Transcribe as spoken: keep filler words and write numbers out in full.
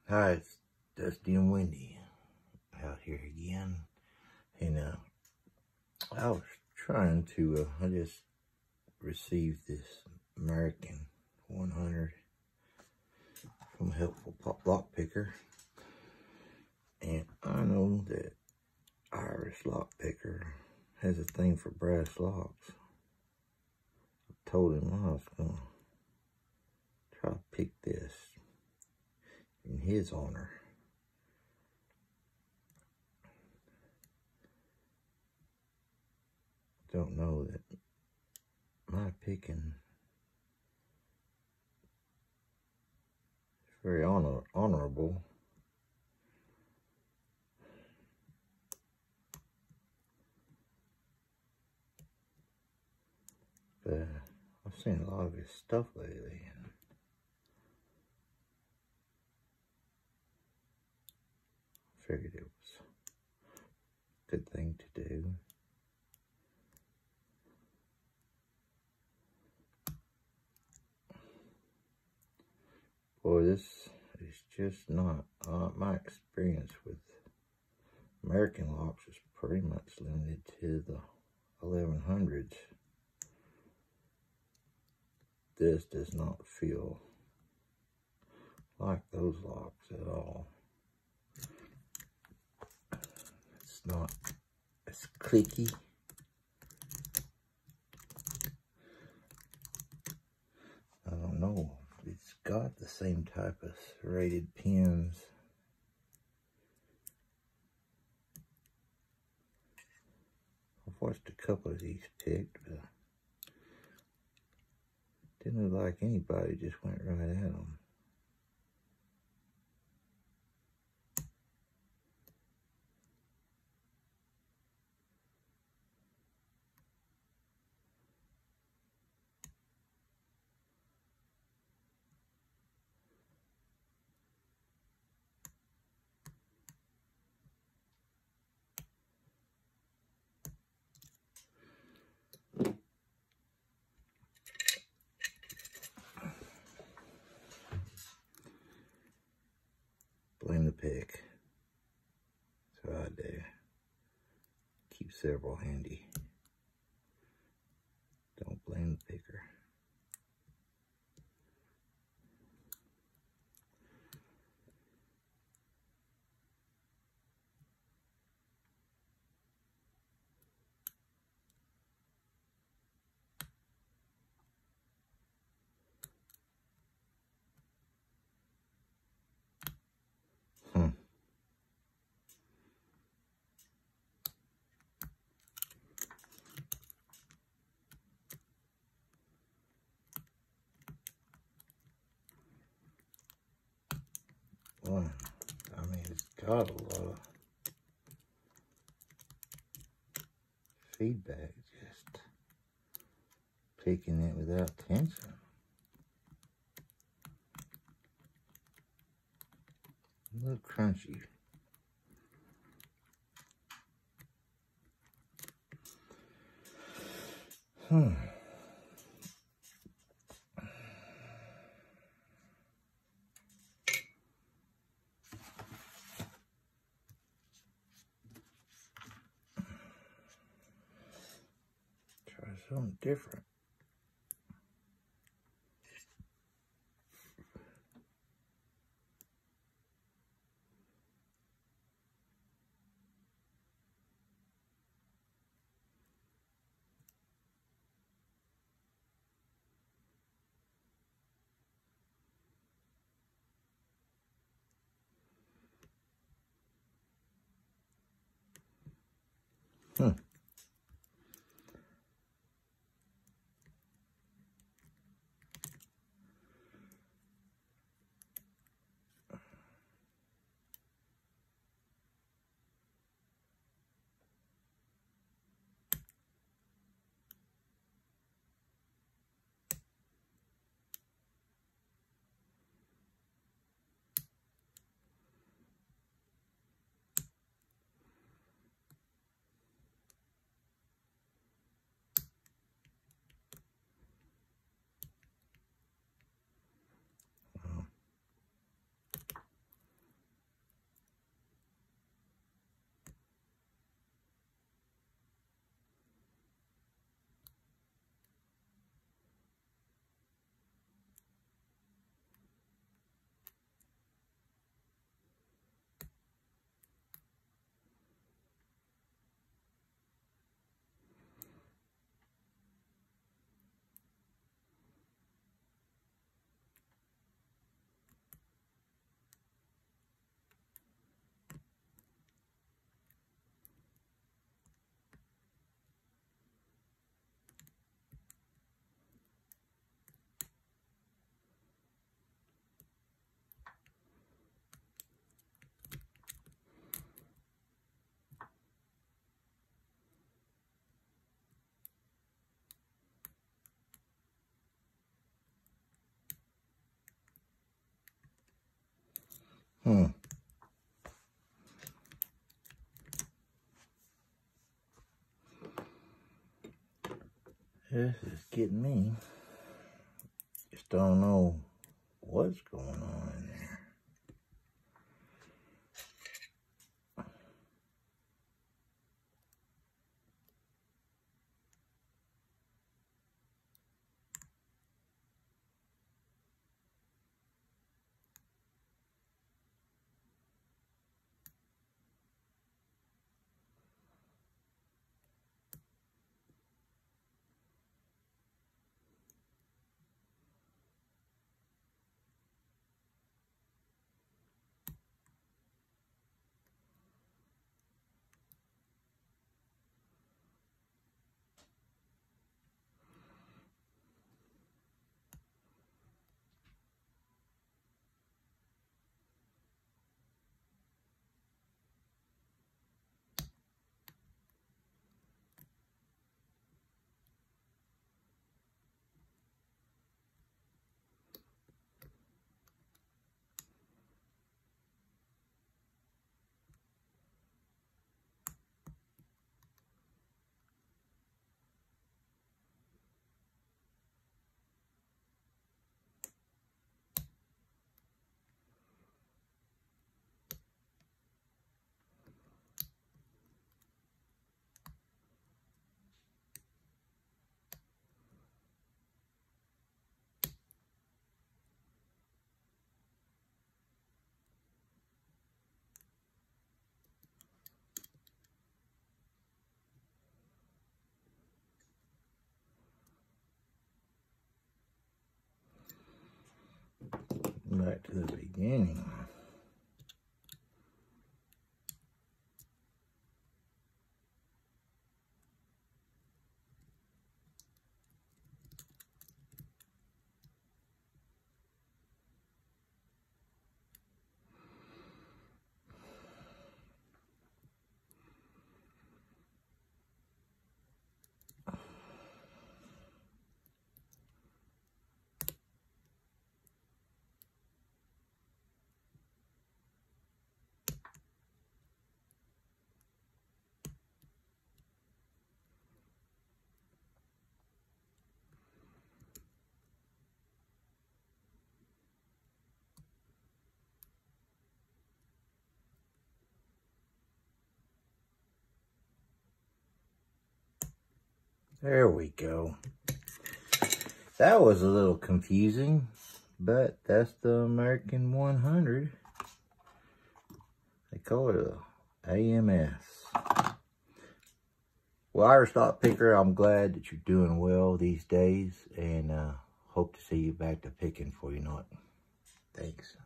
Hi, it's Dusty and Wendy out here again. And uh, I was trying to, uh, I just received this American one hundred from Helpful Lock Picker. And I know that Irish Lock Picker has a thing for brass locks. I told him I was going to try to pick this in his honor. Don't know that my picking is very honor honorable. But I've seen a lot of his stuff lately, and figured it was a good thing to do. Boy, this is just not, uh, my experience with American locks is pretty much limited to the eleven hundreds. This does not feel like those locks at all. It's not as clicky. I don't know. It's got the same type of serrated pins. I've watched a couple of these picked, but didn't look like anybody just went right at them. Blame the pick. So I do. Keep several handy. Don't blame the picker. Hmm. Well, I mean, it's got a lot of feedback, just picking it without tension. A little crunchy. Hmm. Try something different. Hmm. Hmm. This is getting me. Just don't know what's going on in there. Back to the beginning. There we go. That was a little confusing, but that's the American one hundred. They call it a A M S. Well, Irish Stock Picker, I'm glad that you're doing well these days, and uh, hope to see you back to picking for you not. Thanks.